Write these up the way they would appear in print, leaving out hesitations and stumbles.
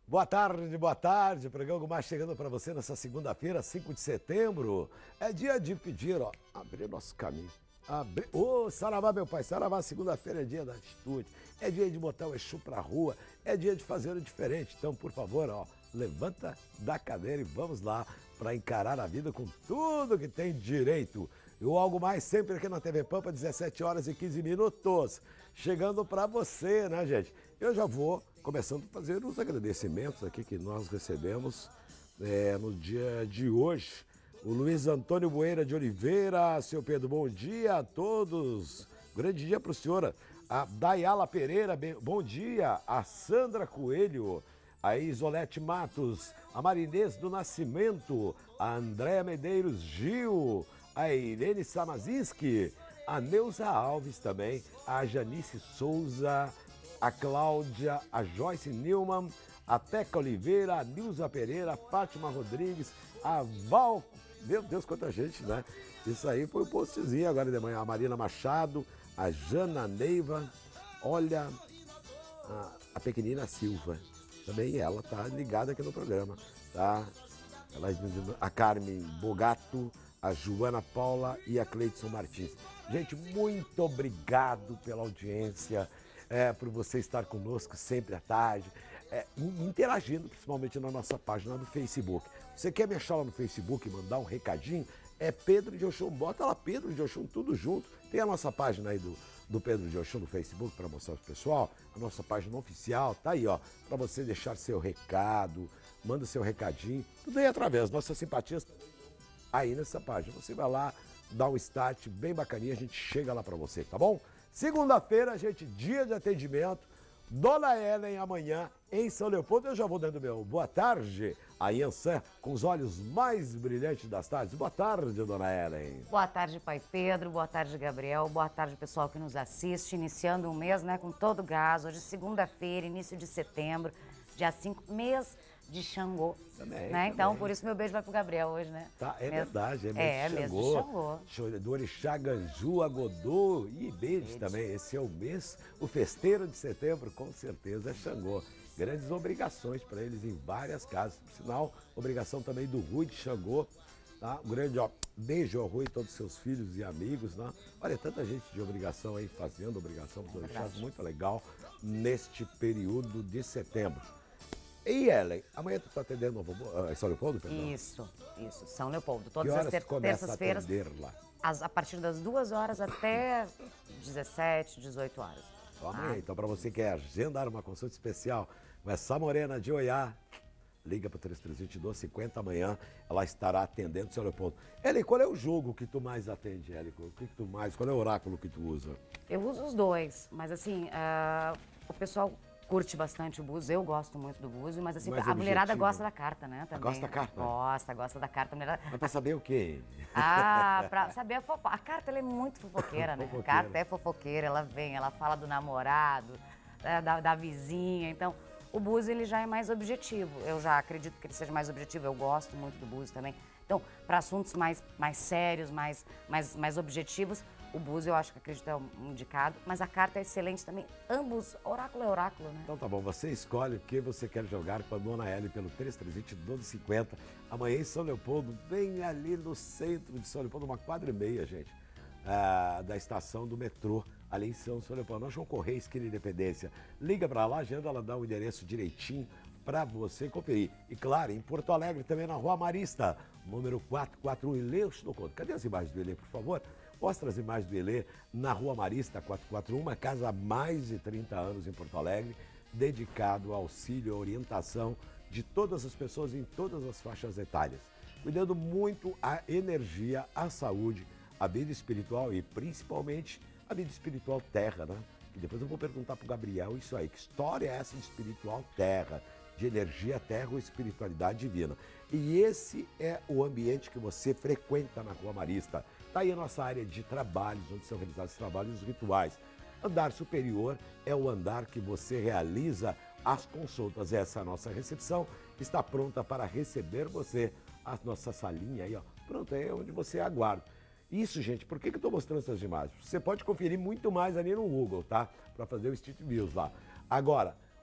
Boa tarde. Programa mais chegando para você nessa segunda-feira, 5 de setembro. É dia de pedir, ó, abrir nosso caminho. Ô, saravá, meu pai, saravá, segunda-feira é dia da atitude, é dia de botar o Exu pra rua, é dia de fazer o diferente. Então, por favor, ó, levanta da cadeira e vamos lá para encarar a vida com tudo que tem direito. E o Algo Mais sempre aqui na TV Pampa, 17 horas e 15 minutos. Chegando para você, né, gente? Eu já vou começando a fazer os agradecimentos aqui que nós recebemos no dia de hoje. O Luiz Antônio Bueira de Oliveira, seu Pedro, bom dia a todos. Grande dia para o senhor. A Dayala Pereira, bom dia. A Sandra Coelho, a Isolete Matos, a Marinês do Nascimento, a Andréa Medeiros Gil, a Irene Samazinski, a Neuza Alves também, a Janice Souza, a Cláudia, a Joyce Newman, a Teca Oliveira, a Nilza Pereira, a Fátima Rodrigues, a Val... Meu Deus, quanta gente, né? Isso aí foi um postzinho agora de manhã. A Marina Machado, a Jana Neiva, olha, a pequenina Silva. Também ela tá ligada aqui no programa, tá? A Carmen Bogato, a Joana Paula e a Cleidson Martins. Gente, muito obrigado pela audiência, por você estar conosco sempre à tarde, interagindo principalmente na nossa página do Facebook. Você quer me achar lá no Facebook e mandar um recadinho? É Pedro de Oxum, bota lá Pedro de Oxum, tudo junto. Tem a nossa página aí do Pedro de Oxum no Facebook para mostrar pro pessoal, a nossa página oficial, tá aí, ó, para você deixar seu recado, manda seu recadinho, tudo aí através das nossas simpatias aí nessa página. Você vai lá, dá um start bem bacaninha, a gente chega lá para você, tá bom? Segunda-feira, gente, dia de atendimento. Dona Ellen amanhã em São Leopoldo. Eu já vou dando meu boa tarde a Yansan com os olhos mais brilhantes das tardes. Boa tarde, Dona Ellen. Boa tarde, pai Pedro. Boa tarde, Gabriel. Boa tarde, pessoal que nos assiste. Iniciando um mês, né, com todo gás. Hoje, segunda-feira, início de setembro, dia 5, mês de Xangô. Também, né? Então, por isso meu beijo vai pro Gabriel hoje, né? Tá, verdade, mês de Xangô. Do Orixá Ganju, Agodô e beijo também. Esse é o mês, o festeiro de setembro, com certeza é Xangô. Grandes obrigações para eles em várias casas. Por sinal, obrigação também do Rui de Xangô. Tá? Um grande beijo ao Rui e todos os seus filhos e amigos. Né? Olha, tanta gente de obrigação aí fazendo obrigação para os orixás, muito legal neste período de setembro. E Ellen, amanhã tu está atendendo São Leopoldo, perdão? Isso, São Leopoldo. Todas as terças-feiras, lá? A partir das 2 horas até 17, 18 horas. Amanhã, então, para você que quer agendar uma consulta especial com essa morena de Oiá, liga para o 3322-50 amanhã, ela estará atendendo o São Leopoldo. Ellen, qual é o jogo que tu mais atende, Ellen? Qual é o oráculo que tu usa? Eu uso os dois, mas assim, o pessoal curte bastante o búzio, eu gosto muito do búzio, mas assim, a mulherada gosta da carta, né? Também. Gosta da carta? Gosta da carta. Mulherada... Mas pra saber o quê? Pra saber a fofoca. A carta, ela é muito fofoqueira, né? A carta é fofoqueira, ela vem, ela fala do namorado, da vizinha, então... O búzio, ele já é mais objetivo, eu já acredito que ele seja mais objetivo, eu gosto muito do búzio também. Então, para assuntos mais sérios, mais objetivos, o búzio eu acho que acredito é um indicado, mas a carta é excelente também, ambos, oráculo é oráculo, né? Então tá bom, você escolhe o que você quer jogar com a Dona Ellen pelo 3320-1250, amanhã em São Leopoldo, bem ali no centro de São Leopoldo, uma quadra e meia, gente, da estação do metrô, ali em São Leopoldo, nós vamos correr esquina Independência. Liga para lá, a agenda, ela dá o endereço direitinho para você conferir. E claro, em Porto Alegre também na Rua Marista, número 441, Ilê Chinocondo. Cadê as imagens do Ilê, por favor? Mostra as imagens do Ilê na Rua Marista 441, uma casa há mais de 30 anos em Porto Alegre, dedicado ao auxílio e orientação de todas as pessoas em todas as faixas etárias, cuidando muito a energia, a saúde, a vida espiritual e principalmente a vida espiritual terra, né? E depois eu vou perguntar pro Gabriel isso aí, que história é essa de espiritual terra, de energia terra ou espiritualidade divina? E esse é o ambiente que você frequenta na Rua Marista. Tá aí a nossa área de trabalhos, onde são realizados trabalhos rituais. Andar superior é o andar que você realiza as consultas. Essa é a nossa recepção, está pronta para receber você. A nossa salinha aí, ó, pronto, é onde você aguarda. Isso, gente, por que eu estou mostrando essas imagens? Você pode conferir muito mais ali no Google, tá? Para fazer o Street Views lá. Agora,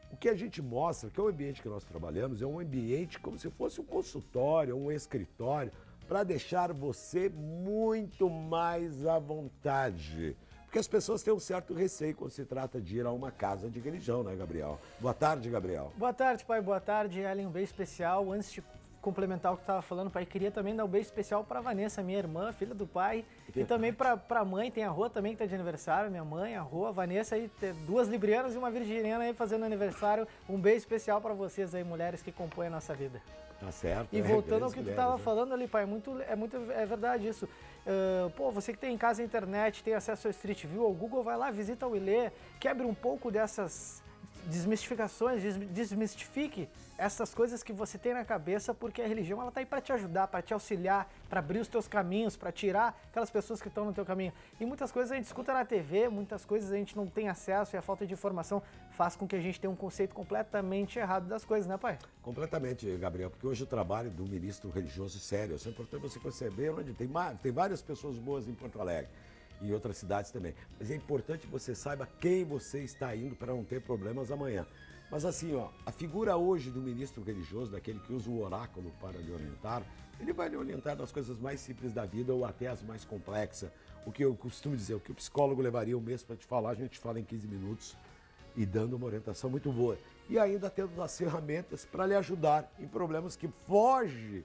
O que a gente mostra, que é o ambiente que nós trabalhamos, é um ambiente como se fosse um consultório, um escritório, para deixar você muito mais à vontade. Porque as pessoas têm um certo receio quando se trata de ir a uma casa de religião, né, Gabriel? Boa tarde, Gabriel. Boa tarde, pai. Boa tarde, Ellen. Um beijo especial. Antes de complementar o que tu estava falando, pai, queria também dar um beijo especial para Vanessa, minha irmã, filha do pai. E também para a mãe, tem a Rô também que está de aniversário, minha mãe, a Rô, a Vanessa, aí, duas librianas e uma virginiana aí fazendo aniversário. Um beijo especial para vocês aí, mulheres que compõem a nossa vida. Tá certo. E voltando ao que tu estava falando ali, pai, é verdade isso. Pô, você que tem em casa a internet, tem acesso ao Street View, ao Google, vai lá, visita o Ilê, quebre um pouco dessas desmistificações, desmistifique essas coisas que você tem na cabeça, porque a religião ela tá aí para te ajudar, para te auxiliar, para abrir os teus caminhos, para tirar aquelas pessoas que estão no teu caminho. E muitas coisas a gente escuta na TV, muitas coisas a gente não tem acesso e a falta de informação faz com que a gente tenha um conceito completamente errado das coisas, né, pai? Completamente, Gabriel, porque hoje o trabalho do ministro religioso é sério. Isso é importante você perceber onde tem várias pessoas boas em Porto Alegre e em outras cidades também. Mas é importante que você saiba quem você está indo para não ter problemas amanhã. Mas assim, ó, a figura hoje do ministro religioso, daquele que usa o oráculo para lhe orientar, ele vai lhe orientar nas coisas mais simples da vida ou até as mais complexas. O que eu costumo dizer, o que o psicólogo levaria um mês para te falar, a gente fala em 15 minutos e dando uma orientação muito boa. E ainda tendo as ferramentas para lhe ajudar em problemas que fogem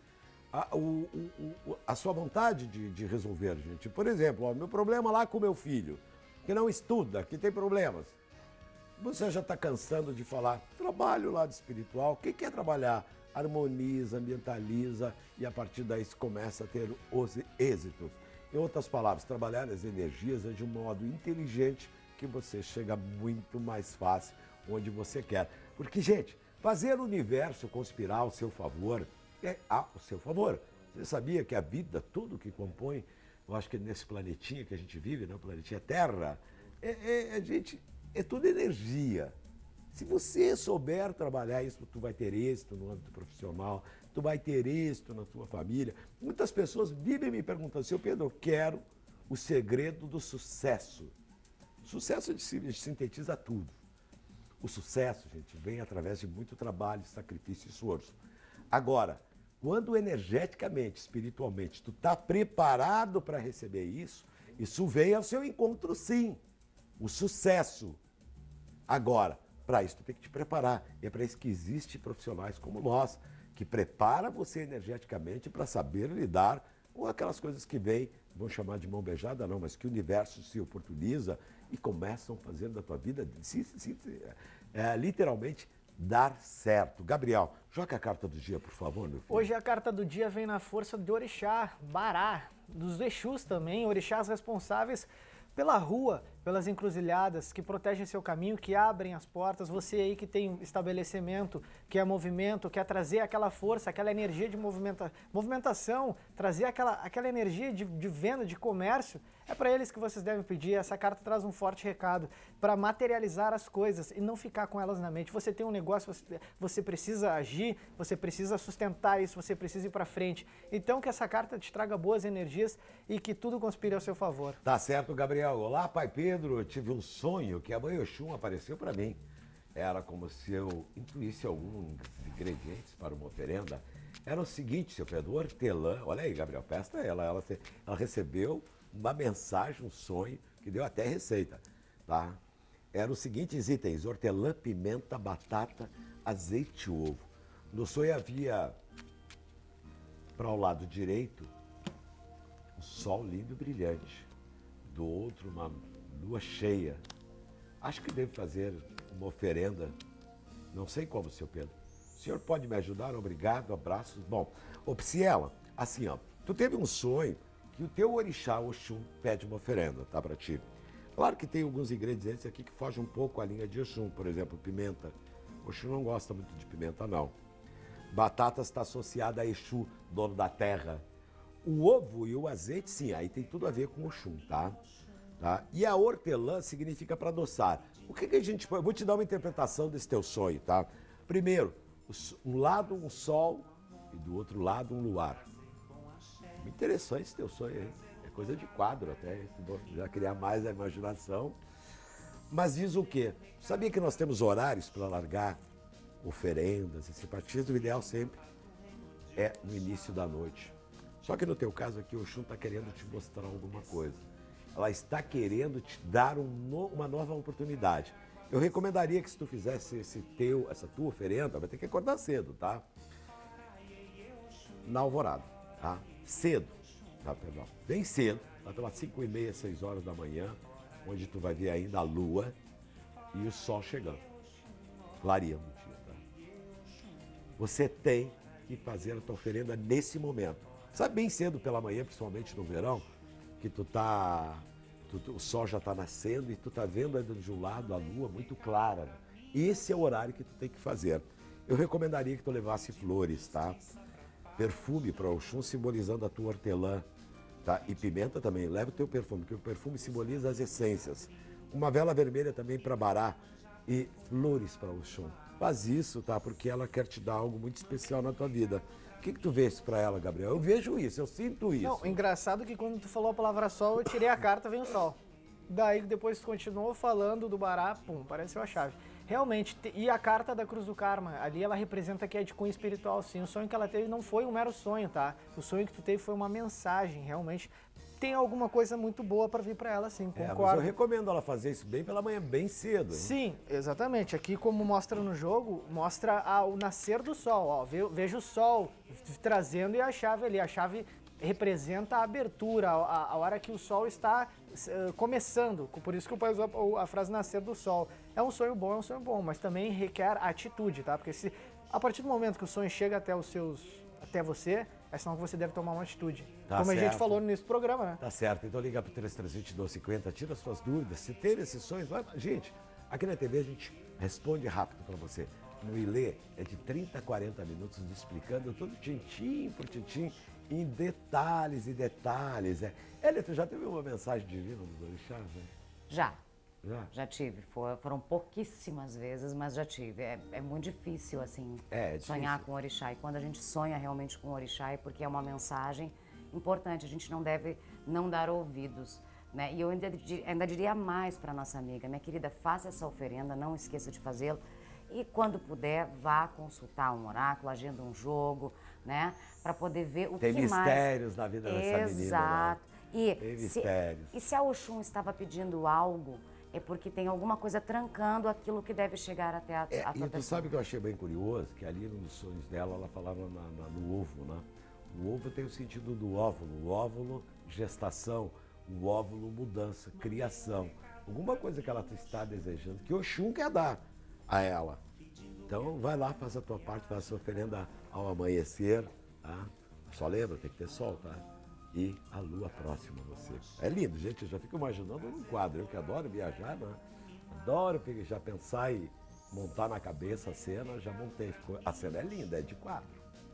a sua vontade de resolver, gente. Por exemplo, ó, meu problema lá com meu filho, que não estuda, que tem problemas. Você já está cansando de falar, trabalho lado espiritual, o que é trabalhar? Harmoniza, ambientaliza e a partir daí se começa a ter os êxitos. Em outras palavras, trabalhar as energias é de um modo inteligente que você chega muito mais fácil onde você quer. Porque, gente, fazer o universo conspirar ao seu favor é ao seu favor. Você sabia que a vida, tudo que compõe, eu acho que nesse planetinha que a gente vive, né, o planetinha Terra, é tudo energia. Se você souber trabalhar isso, tu vai ter êxito no âmbito profissional, tu vai ter êxito na tua família. Muitas pessoas vivem me perguntando, seu Pedro, eu quero o segredo do sucesso. O sucesso sintetiza tudo. O sucesso, gente, vem através de muito trabalho, sacrifício e esforço. Agora, quando energeticamente, espiritualmente, tu está preparado para receber isso, isso vem ao seu encontro sim. O sucesso. Agora, para isso tu tem que te preparar. E é para isso que existem profissionais como nós, que prepara você energeticamente para saber lidar com aquelas coisas que vêm, vão chamar de mão beijada não, mas que o universo se oportuniza e começam a fazer da tua vida, literalmente, dar certo. Gabriel, joga a carta do dia, por favor, meu filho. Hoje a carta do dia vem na força de Orixá, Bará, dos Exus também, orixás responsáveis pela rua, pelas encruzilhadas, que protegem seu caminho, que abrem as portas. Você aí que tem estabelecimento, que é movimento, quer trazer aquela força, aquela energia de movimentação, trazer aquela energia de venda, de comércio, é para eles que vocês devem pedir. Essa carta traz um forte recado para materializar as coisas e não ficar com elas na mente. Você tem um negócio, você precisa agir, você precisa sustentar isso, você precisa ir para frente. Então que essa carta te traga boas energias e que tudo conspire ao seu favor. Tá certo, Gabriel. Olá, pai Pedro. Eu tive um sonho que a mãe Oxum apareceu para mim. Era como se eu intuísse alguns ingredientes para uma oferenda. Era o seguinte, seu Pedro, hortelã. Olha aí, Gabriel, peça ela recebeu uma mensagem, um sonho, que deu até receita, tá? Eram os seguintes itens: hortelã, pimenta, batata, azeite e ovo. No sonho havia, para o lado direito, um sol lindo e brilhante. Do outro, uma lua cheia. Acho que devo fazer uma oferenda. Não sei como, seu Pedro. O senhor pode me ajudar? Obrigado, abraços. Bom, ô Psiela, assim, ó, tu teve um sonho que o teu orixá, Oxum, pede uma oferenda, tá, pra ti. Claro que tem alguns ingredientes aqui que fogem um pouco à linha de Oxum, por exemplo, pimenta. Oxum não gosta muito de pimenta, não. Batata está associada a Exu, dono da terra. O ovo e o azeite, sim, aí tem tudo a ver com Oxum, tá? E a hortelã significa para adoçar. O que a gente... Eu vou te dar uma interpretação desse teu sonho, tá? Primeiro, um lado um sol e do outro lado um luar. Muito interessante esse teu sonho aí. É coisa de quadro até. Já criar mais a imaginação. Mas diz o quê? Sabia que nós temos horários para largar oferendas e simpatias? O ideal sempre é no início da noite. Só que no teu caso aqui, o Oxum está querendo te mostrar alguma coisa. Ela está querendo te dar uma nova oportunidade. Eu recomendaria que se tu fizesse essa tua oferenda, vai ter que acordar cedo, tá? Na alvorada, tá? Cedo, tá? Perdão, bem cedo, lá pelas 5h30, 6 horas da manhã, onde tu vai ver ainda a lua e o sol chegando, clareando o dia, tá? Você tem que fazer a tua oferenda nesse momento. Sabe, bem cedo pela manhã, principalmente no verão, que o sol já está nascendo e tu tá vendo ainda de um lado a lua muito clara. Né? Esse é o horário que tu tem que fazer. Eu recomendaria que tu levasse flores, tá? Perfume para o Oxum, simbolizando a tua hortelã, tá? E pimenta também. Leva o teu perfume, porque o perfume simboliza as essências. Uma vela vermelha também para Bará e flores para o Oxum. Faz isso, tá? Porque ela quer te dar algo muito especial na tua vida. O que tu vês para ela, Gabriel? Eu vejo isso, eu sinto isso. Não, engraçado que quando tu falou a palavra sol, eu tirei a carta, vem o sol. Daí depois tu continuou falando do Bará, pum, apareceu a chave. Realmente, e a carta da Cruz do Karma, ali ela representa que é de cunho espiritual, sim. O sonho que ela teve não foi um mero sonho, tá? O sonho que tu teve foi uma mensagem, realmente. Tem alguma coisa muito boa para vir para ela, sim, concordo. Mas eu recomendo ela fazer isso bem pela manhã, bem cedo. Hein? Sim, exatamente. Aqui, como mostra no jogo, mostra o nascer do sol. Ó, veja o sol trazendo e a chave ali. A chave representa a abertura, a hora que o sol está começando. Por isso que o pai usou a frase nascer do sol. É um sonho bom, mas também requer atitude, tá? Porque a partir do momento que o sonho chega até você, é sinal que você deve tomar uma atitude. Tá como certo. A gente falou no início do programa, né? Tá certo. Então liga para o 3320-1250, tira as suas dúvidas. Se teve esses sonhos, vai. Gente, aqui na TV a gente responde rápido para você. No Ilê é de 30 a 40 minutos explicando tudo tintim por tintim, em detalhes e detalhes. Elia, tu já teve uma mensagem divina dos orixás, né? Já tive. Foram pouquíssimas vezes, mas já tive. É muito difícil, assim, sonhar com o orixá. E quando a gente sonha realmente com o orixá é porque é uma mensagem importante. A gente não deve não dar ouvidos, né? E eu ainda diria mais para nossa amiga. Minha querida, faça essa oferenda, não esqueça de fazê-lo. E quando puder, vá consultar um oráculo, agenda um jogo, né? Para poder ver o que mais... Tem mistérios na vida dessa menina. Exato. Tem mistérios. E se a Oxum estava pedindo algo, é porque tem alguma coisa trancando aquilo que deve chegar até a tua pessoa. E tu sabe que eu achei bem curioso? Que ali nos sonhos dela, ela falava no ovo, né? O ovo tem o sentido do óvulo. O óvulo, gestação. O óvulo, mudança, criação. Alguma coisa que ela está desejando, que Oxum quer dar a ela. Então, vai lá, faz a tua parte, faz a sua oferenda ao amanhecer, tá? Só lembra, tem que ter sol, tá? E a lua próxima a você. É lindo, gente, eu já fico imaginando num quadro. Eu que adoro viajar, né? Adoro já pensar e montar na cabeça a cena, já montei. A cena é linda, é de quadro.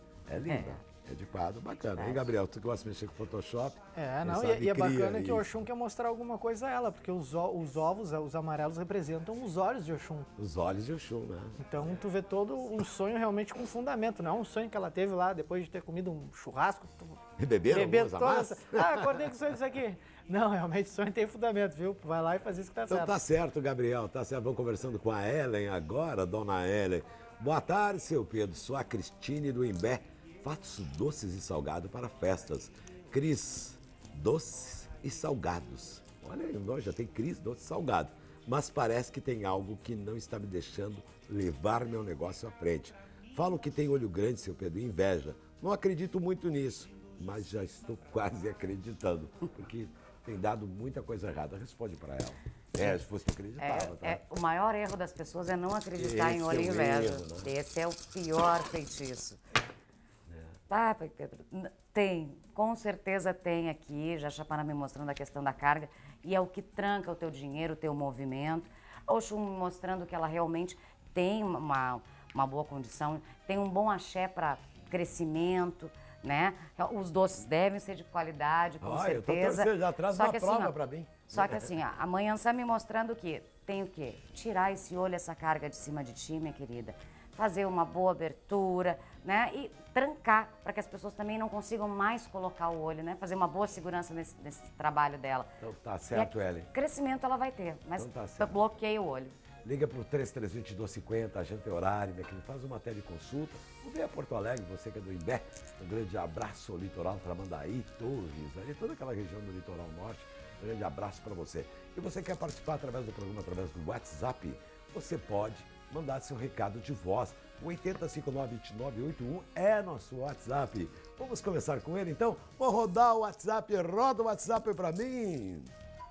É linda. É de quadro, bacana. Hein, Gabriel? Tu gosta de mexer com Photoshop? E é bacana que o Oxum quer mostrar alguma coisa a ela, porque os ovos, os amarelos, representam os olhos de Oxum. Os olhos de Oxum, né? Então tu vê todo um sonho realmente com fundamento, não é um sonho que ela teve lá depois de ter comido um churrasco. E beberam toda essa... acordei com o sonho disso aqui. Não, realmente o sonho tem fundamento, viu? Vai lá e faz isso que tá certo. Então tá certo, Gabriel, tá certo. Vamos conversando com a Ellen agora, dona Ellen. Boa tarde, seu Pedro. Sou a Cristine do Imbé. Faço doces e salgados para festas. Cris, doces e salgados. Olha aí, nós já tem Cris, doce e salgado. Mas parece que tem algo que não está me deixando levar meu negócio à frente. Falam que tem olho grande, seu Pedro, inveja. Não acredito muito nisso, mas já estou quase acreditando, porque tem dado muita coisa errada. Responde para ela. Se fosse tu acreditava, tá? O maior erro das pessoas é não acreditar em olho e inveja. Erro, né? Esse é o pior feitiço. Tá, Pedro? Tem, com certeza tem aqui, já Chapana me mostrando a questão da carga, e é o que tranca o teu dinheiro, o teu movimento. Oxum mostrando que ela realmente tem uma boa condição, tem um bom axé para crescimento, né? Os doces devem ser de qualidade, com certeza. Eu tô já traz uma prova para mim. Só que assim, a mãe está me mostrando que tem o quê? Tirar esse olho, essa carga de cima de ti, minha querida. fazer uma boa abertura, né? E trancar, para que as pessoas também não consigam mais colocar o olho, né? Fazer uma boa segurança nesse trabalho dela. Então tá certo, Ellen. Crescimento ela vai ter, mas Então tá certo. bloqueia o olho. Liga pro 3320-1250, agenda horário, minha querida, faz uma teleconsulta. Ou vem a Porto Alegre, você que é do Imbé, um grande abraço ao litoral, Tramandaí, Torres, ali toda aquela região do litoral norte, um grande abraço para você. E você quer participar através do programa, através do WhatsApp, você pode mandar seu recado de voz. O 80592981 é nosso WhatsApp. Vamos começar com ele então? Vou rodar o WhatsApp, roda o WhatsApp para mim.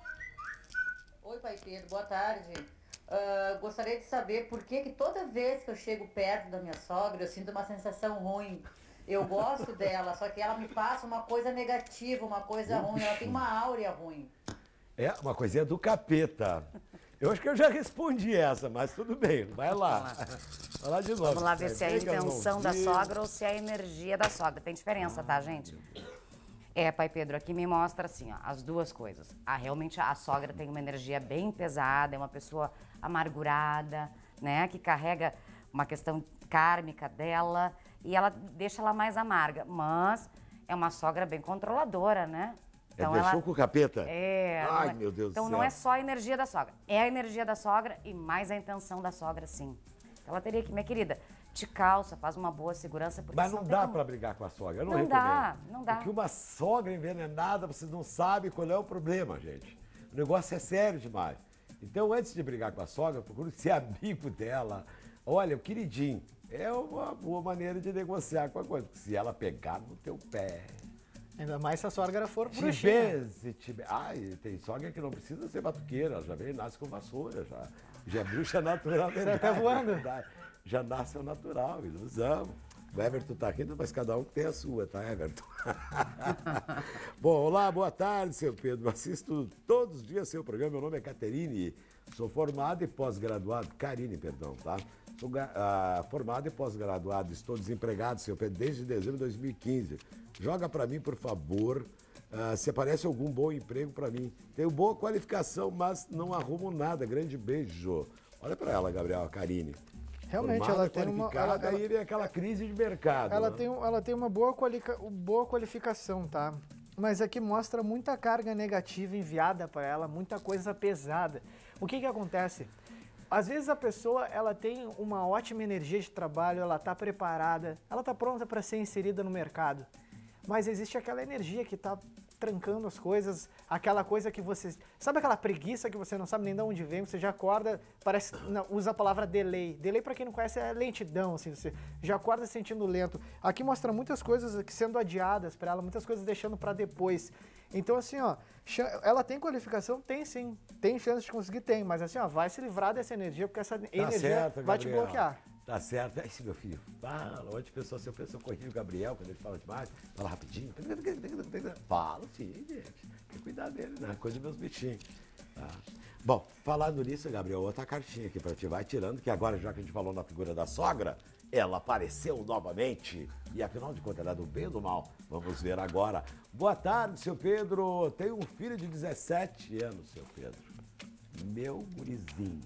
Oi, Pai Pedro, boa tarde. Gostaria de saber por que toda vez que eu chego perto da minha sogra eu sinto uma sensação ruim. Eu gosto dela, só que ela me passa uma coisa negativa, uma coisa ruim. Ela tem uma áurea ruim. É, uma coisinha do capeta. Eu acho que eu já respondi essa, mas tudo bem, vai lá. Vai lá de novo. Vamos lá ver se é a intenção da sogra ou se é a energia da sogra. Tem diferença, tá, gente? Pai Pedro, aqui me mostra assim, ó, as duas coisas. Realmente a sogra tem uma energia bem pesada, é uma pessoa amargurada, né? Que carrega uma questão kármica dela e ela deixa ela mais amarga. Mas é uma sogra bem controladora, né? Então deixou com o capeta? Ai, meu Deus do céu. Então não é só a energia da sogra. É a energia da sogra e mais a intenção da sogra, sim. Então ela teria que, minha querida, te calça, faz uma boa segurança. Mas não dá para brigar com a sogra, eu não recomendo. Não dá. Porque uma sogra envenenada, vocês não sabem qual é o problema, gente. O negócio é sério demais. Então, antes de brigar com a sogra, procure ser amigo dela. Olha, o queridinho, é uma boa maneira de negociar com a coisa. Porque se ela pegar no teu pé... Ainda mais se a sogra for bruxinha. Ai, tem sogra que não precisa ser batuqueira, ela já vem e nasce com vassoura, já é bruxa natural. Você tá voando. Já nasce ao natural, ilusão. O Everton tá rindo, mas cada um tem a sua, tá, Everton? Bom, olá, boa tarde, seu Pedro. Assisto todos os dias seu programa. Meu nome é Caterine. Sou formado e pós-graduado. Karine, perdão, tá? Sou formado e pós-graduado. Estou desempregado, seu Pedro, desde dezembro de 2015. Joga para mim, por favor, se aparece algum bom emprego para mim. Tenho boa qualificação, mas não arrumo nada. Grande beijo. Olha para ela, Gabriel, Karine. Realmente, formada, ela tem uma... Aí vem aquela crise de mercado. Ela tem uma boa qualificação, tá? Mas aqui mostra muita carga negativa enviada para ela, muita coisa pesada. O que acontece? Às vezes a pessoa, ela tem uma ótima energia de trabalho, ela está preparada, ela está pronta para ser inserida no mercado. Mas existe aquela energia que está trancando as coisas, aquela coisa que você... Sabe aquela preguiça que você não sabe nem de onde vem, você já acorda, parece... Não, usa a palavra delay. Delay, para quem não conhece, é lentidão, assim, você já acorda se sentindo lento. Aqui mostra muitas coisas aqui sendo adiadas para ela, muitas coisas deixando para depois. Então, assim, ó, ela tem qualificação? Tem sim. Tem chance de conseguir? Tem. Mas assim, ó, vai se livrar dessa energia, porque essa energia certo, vai te bloquear. Tá certo. Esse meu filho fala, onde pessoa, se eu penso, eu corrijo o Gabriel, quando ele fala demais, fala rapidinho. Fala sim, gente. Tem que cuidar dele, né? Coisa dos meus bichinhos. Tá. Bom, falando nisso, Gabriel, outra cartinha aqui pra ti. Vai tirando, que agora, já que a gente falou na figura da sogra, ela apareceu novamente. E afinal de contas, ela é do bem ou do mal? Vamos ver agora. Boa tarde, seu Pedro. Tenho um filho de 17 anos, seu Pedro. Meu gurizinho.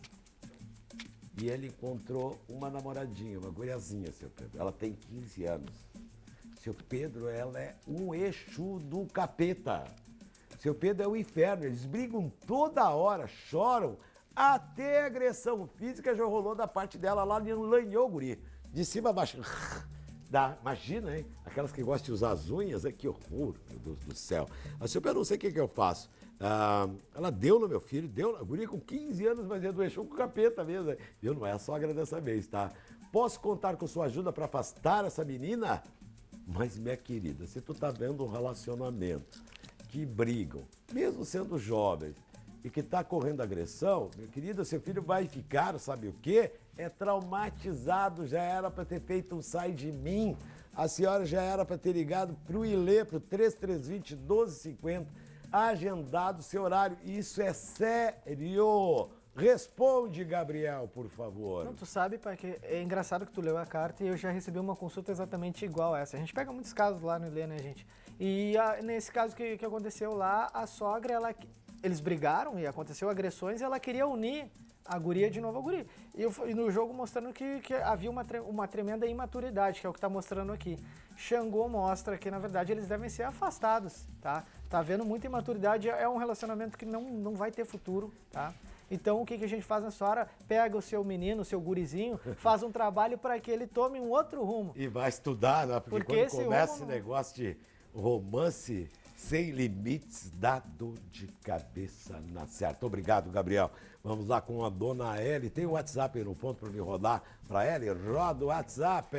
E ele encontrou uma namoradinha, uma guriazinha, seu Pedro. Ela tem 15 anos. Seu Pedro, ela é um Exu do capeta. Seu Pedro é o inferno. Eles brigam toda hora, choram. Até agressão física já rolou da parte dela lá em lanhou, guri. De cima a baixo. Imagina, hein? Aquelas que gostam de usar as unhas, que horror, meu Deus do céu. Mas, seu Pedro, não sei o que eu faço. Ela deu no meu filho, deu na guria com 15 anos, mas é do Exu com o capeta mesmo. Viu? Não é a sogra dessa vez, tá? Posso contar com sua ajuda para afastar essa menina? Mas, minha querida, se tu tá vendo um relacionamento que brigam, mesmo sendo jovens, e que tá correndo agressão, minha querida, seu filho vai ficar, sabe o quê? É traumatizado, já era para ter feito um sai de mim. A senhora já era para ter ligado pro Ilê, pro 3320-1250, agendado seu horário. Isso é sério. Responde, Gabriel, por favor. Não, tu sabe, pai, que é engraçado que tu leu a carta e eu já recebi uma consulta exatamente igual a essa. A gente pega muitos casos lá no Ilê, né, gente? E nesse caso que aconteceu lá, a sogra, eles brigaram e aconteceu agressões e ela queria unir A guria, de novo, a guria. E no jogo mostrando que havia uma tremenda imaturidade, que é o que está mostrando aqui. Xangô mostra que, na verdade, eles devem ser afastados, tá? Tá havendo muita imaturidade, é um relacionamento que não vai ter futuro, tá? Então, o que a gente faz nessa hora? Pega o seu menino, o seu gurizinho, faz um trabalho para que ele tome um outro rumo. E vai estudar, né? Porque quando esse começa rumo esse negócio de romance sem limites, dá dor de cabeça na certa. Obrigado, Gabriel. Vamos lá com a dona Eli. Tem o WhatsApp aí no ponto para me rodar para Eli? Roda o WhatsApp.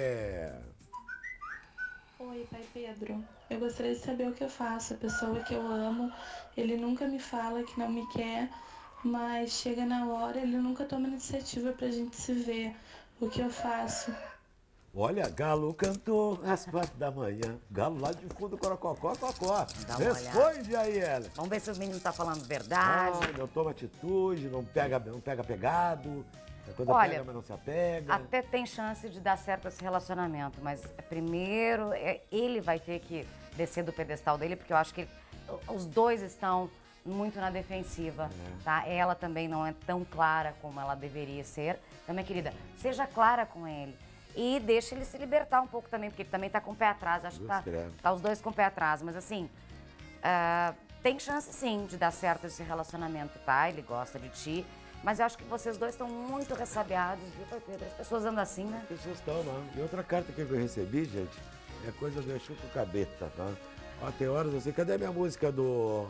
Oi, pai Pedro. Eu gostaria de saber o que eu faço. A pessoa que eu amo, ele nunca me fala que não me quer, mas chega na hora, ele nunca toma iniciativa pra gente se ver. O que eu faço? Olha, Galo cantou às 4 da manhã. Galo lá de fundo, corococó, cocó. Dá uma Responde aí, Eli. Vamos ver se o menino tá falando verdade. Não toma atitude, não pega pegado. Quando Olha, pega, mas não se apega. Até tem chance de dar certo esse relacionamento, mas primeiro ele vai ter que descer do pedestal dele, porque eu acho que os dois estão muito na defensiva, tá? Ela também não é tão clara como ela deveria ser. Então, minha querida, seja clara com ele. E deixa ele se libertar um pouco também, porque ele também tá com o pé atrás. Acho que tá os dois com o pé atrás. Mas assim, tem chance sim de dar certo esse relacionamento, tá? Ele gosta de ti. Mas eu acho que vocês dois estão muito ressabiados, viu, pai Pedro? As pessoas andam assim, né? As pessoas estão, não. E outra carta que eu recebi, gente, é coisa do Exu com Cabeta, tá? Ó, tem horas assim, cadê minhas músicas do...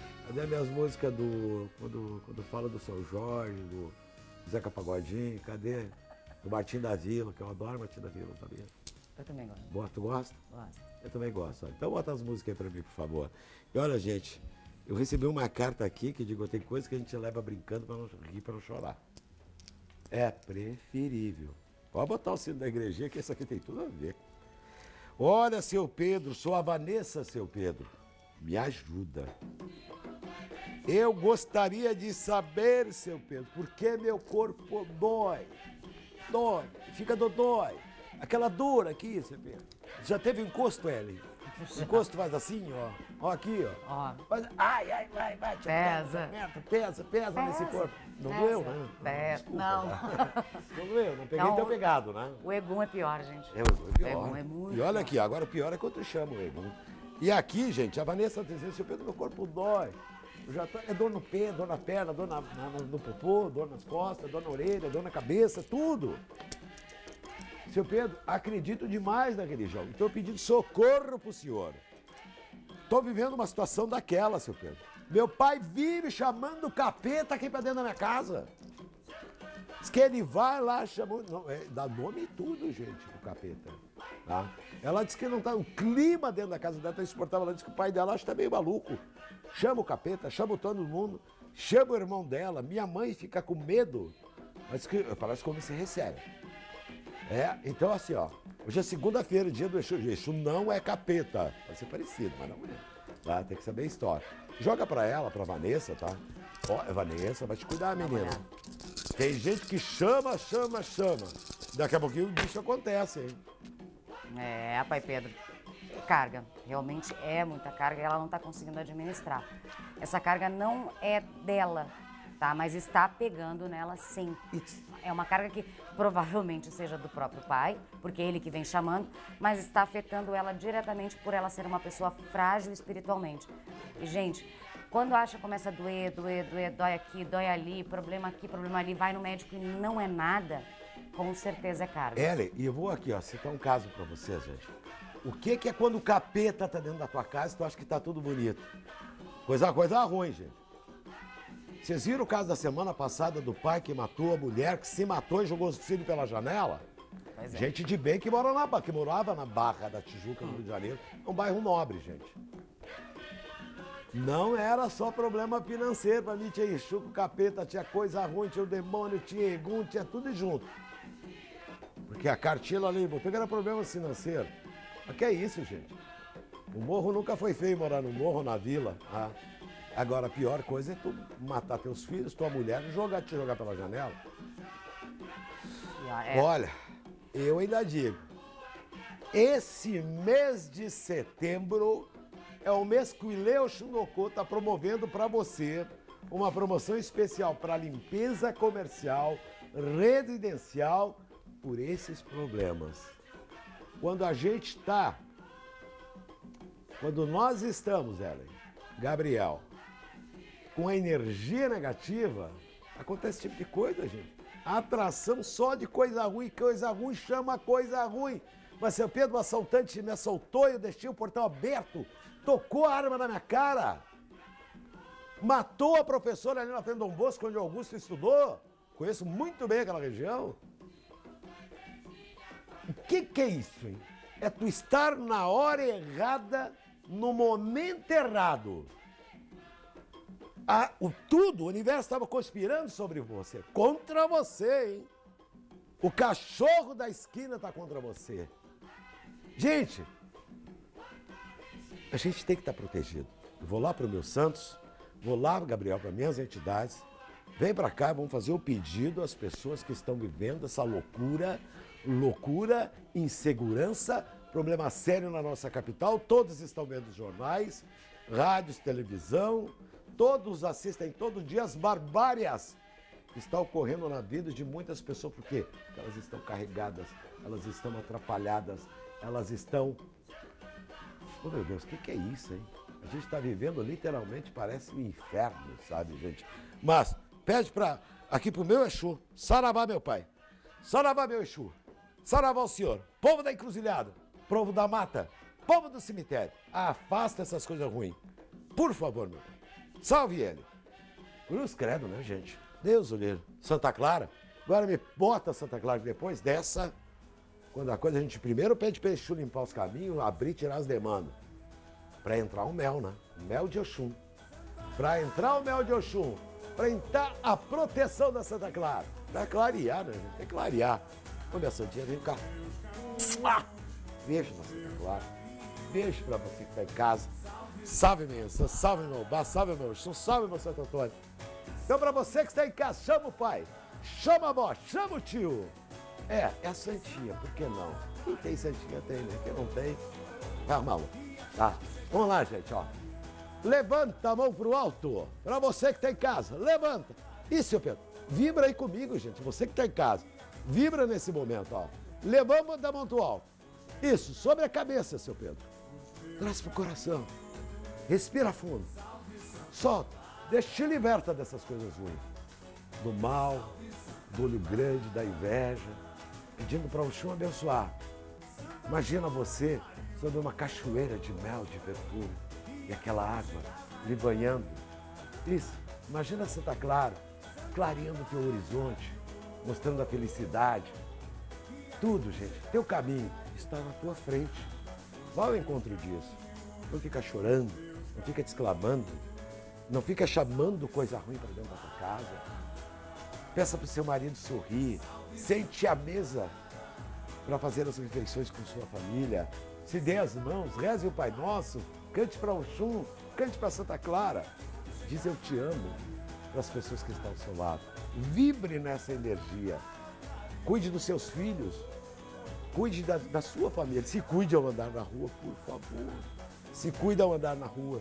Quando fala do São Jorge, do Zeca Pagodinho, cadê? Do Martim da Vila, que eu adoro Martim da Vila, sabia? Eu também gosto. Tu gosta? Gosto. Eu também gosto. Ó. Então bota as músicas aí pra mim, por favor. E olha, gente, eu recebi uma carta aqui que digo, tem coisa que a gente leva brincando pra não rir, pra não chorar. É preferível. Pode botar o sino da igrejinha, que isso aqui tem tudo a ver. Olha, seu Pedro, sou a Vanessa, seu Pedro. Me ajuda. Eu gostaria de saber, seu Pedro, por que meu corpo dói. Dói, fica dodói. Aquela dor aqui, seu Pedro. Já teve encosto, Ellen? Encosto faz assim, ó. Ó aqui, ó. Faz, ai, vai. Pesa nesse corpo. Não doeu, né? Desculpa, não. Não doeu, não peguei teu pegado, né? O Egum é pior, gente. O Egum é pior. O Egum é muito E olha aqui, agora o pior é quando eu chamo o Egum. E aqui, gente, a Vanessa tá dizendo, seu Pedro, meu corpo dói. É dor no pé, dor na perna, dor no popô, dor nas costas, dor na orelha, dor na cabeça, tudo. Seu Pedro, acredito demais na religião. Estou pedindo socorro pro senhor. Estou vivendo uma situação daquela, seu Pedro. Meu pai vive chamando o capeta aqui pra dentro da minha casa. Diz que ele vai lá, chamou... Não, dá nome e tudo, gente, pro capeta. Tá? Ela disse que não tá... O clima dentro da casa dela tá insuportável. Ela disse que o pai dela acha que tá meio maluco. Chama o capeta, chama todo mundo, chama o irmão dela. Minha mãe fica com medo. Mas que parece que o homem se recebe. Então assim, ó. Hoje é segunda-feira, dia do Exu. Exu não é capeta. Pode ser parecido, mas não é. Tá? Tem que saber a história. Joga pra ela, pra Vanessa, tá? Ó, Vanessa, vai te cuidar, menina. Tem gente que chama. Daqui a pouquinho o bicho acontece, hein? Pai Pedro. Carga. Realmente é muita carga e ela não está conseguindo administrar. Essa carga não é dela, tá? Mas está pegando nela sim. É uma carga que provavelmente seja do próprio pai, porque é ele que vem chamando, mas está afetando ela diretamente por ela ser uma pessoa frágil espiritualmente. E, gente, quando acha que começa a doer, dói aqui, dói ali, problema aqui, problema ali, vai no médico e não é nada, com certeza é carga. Ellen, e eu vou aqui, ó, citar um caso pra vocês, gente. O que é quando o capeta tá dentro da tua casa e tu acha que tá tudo bonito? Coisa ruim, gente. Vocês viram o caso da semana passada do pai que matou a mulher, que se matou e jogou os filhos pela janela? Pois é. Gente de bem que morava na Barra da Tijuca, no Rio de Janeiro. É um bairro nobre, gente. Não era só problema financeiro. Pra mim tinha Exu, capeta, tinha coisa ruim, tinha o demônio, tinha Egum, tinha tudo junto. Porque a cartilha ali botou que era problema financeiro. Mas que é isso, gente? O morro nunca foi feio morar no morro, na vila. Ah. Agora, a pior coisa é tu matar teus filhos, tua mulher, te jogar pela janela. Olha, eu ainda digo, esse mês de setembro é o mês que o Ileu Xinocô está promovendo para você uma promoção especial para limpeza comercial, residencial, por esses problemas. Quando nós estamos, Ellen, Gabriel, com a energia negativa, acontece esse tipo de coisa, gente. A atração só de coisa ruim chama coisa ruim. Mas, seu Pedro, o assaltante me assaltou e eu deixei o portão aberto, tocou a arma na minha cara, matou a professora ali na frente do Dom Bosco, onde o Augusto estudou. Conheço muito bem aquela região. O que é isso, hein? É tu estar na hora errada, no momento errado. O universo estava conspirando sobre você, contra você, hein? O cachorro da esquina está contra você. Gente, a gente tem que estar protegido. Eu vou lá para o meu Santos, vou lá, Gabriel, para minhas entidades. Vem para cá, vamos fazer o pedido às pessoas que estão vivendo essa loucura, insegurança, problema sério na nossa capital. Todos estão vendo os jornais, rádios, televisão, todos assistem todo dia as barbárias que estão ocorrendo na vida de muitas pessoas. Por quê? Porque elas estão carregadas, elas estão atrapalhadas, elas estão... Oh, meu Deus, o que é isso, hein? A gente está vivendo literalmente, parece um inferno, sabe, gente? Mas pede aqui pro meu Exu, Saravá, meu pai. Saravá, meu Exu. Saravá, o senhor. Povo da encruzilhada, povo da mata, povo do cemitério. Afasta essas coisas ruins. Por favor, meu pai. Salve ele. Cruz credo, né, gente? Deus o livre. Santa Clara. Agora me bota Santa Clara depois dessa. Quando a coisa, a gente primeiro pede para Exu limpar os caminhos, abrir e tirar as demandas. Para entrar o mel, né? Mel de Oxum. Para entrar o mel de Oxum. Para entrar a proteção da Santa Clara. Para clarear, né, gente? Tem que clarear. Ô, minha santinha, vem cá. Beijo na Santa Clara. Beijo para você que está em casa. Salve, minha Santa. Salve, meu bar. Salve, meu Oxum. Salve, meu Santo Antônio. Então, para você que está em casa, chama o pai. Chama a avó. Chama o tio. É a santinha, por que não? Quem tem santinha tem, né? Quem não tem, vai arrumar uma. Tá? Vamos lá, gente, ó. Levanta a mão pro alto. Pra você que tá em casa, levanta. Isso, seu Pedro. Vibra aí comigo, gente. Você que tá em casa. Vibra nesse momento, ó. Levanta a mão pro alto. Isso, sobre a cabeça, seu Pedro. Traz pro coração. Respira fundo. Solta. Deixa te liberta dessas coisas ruins. Do mal, do olho grande, da inveja. Pedindo para o Oxum abençoar. Imagina você sobre uma cachoeira de mel, de perfume, e aquela água lhe banhando. Isso, imagina Santa Clara, clareando o teu horizonte, mostrando a felicidade. Tudo, gente, teu caminho está na tua frente. Vá ao encontro disso. Não fica chorando, não fica te exclamando, não fica chamando coisa ruim para dentro da tua casa. Peça para o seu marido sorrir, sente à mesa para fazer as refeições com sua família. Se dê as mãos, reze o Pai Nosso, cante para Oxum, cante para Santa Clara. Diz eu te amo para as pessoas que estão ao seu lado. Vibre nessa energia. Cuide dos seus filhos, cuide da sua família. Se cuide ao andar na rua, por favor. Se cuide ao andar na rua.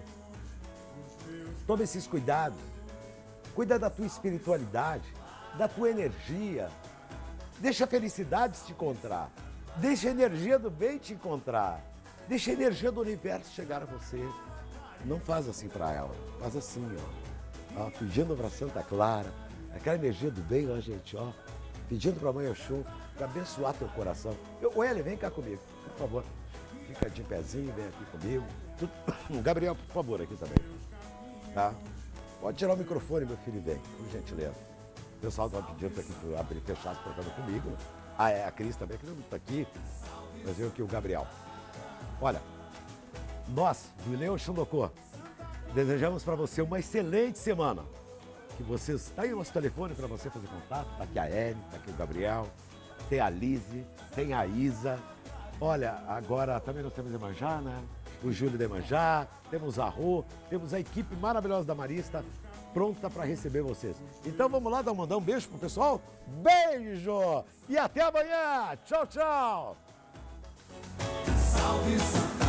Tome esses cuidados. Cuida da tua espiritualidade, da tua energia. Deixa a felicidade te encontrar. Deixa a energia do bem te encontrar. Deixa a energia do universo chegar a você. Não faz assim para ela. Faz assim, ó. Pedindo para Santa Clara. Aquela energia do bem, ó, gente, ó. Pedindo para a Mãe Oxum para abençoar teu coração. Eli, vem cá comigo, por favor. Fica de pezinho, vem aqui comigo. Gabriel, por favor, aqui também. Tá? Pode tirar o microfone, meu filho, vem, por gentileza. O pessoal estava pedindo para que abrir e fechasse o programa comigo. A Cris também, que não está aqui, mas eu aqui o Gabriel. Olha, nós, do Ilê Oxum Docô, desejamos para você uma excelente semana. Que vocês... Tá aí o nosso telefone para você fazer contato. Tá aqui a Ellen, tá aqui o Gabriel, tem a Lise, tem a Isa. Olha, agora também nós temos Iemanjá, né? O Júlio de Iemanjá, temos a Rô, temos a equipe maravilhosa da Marista pronta para receber vocês. Então vamos lá, mandar um beijo pro pessoal. Beijo! E até amanhã! Tchau, tchau! Salve, Santa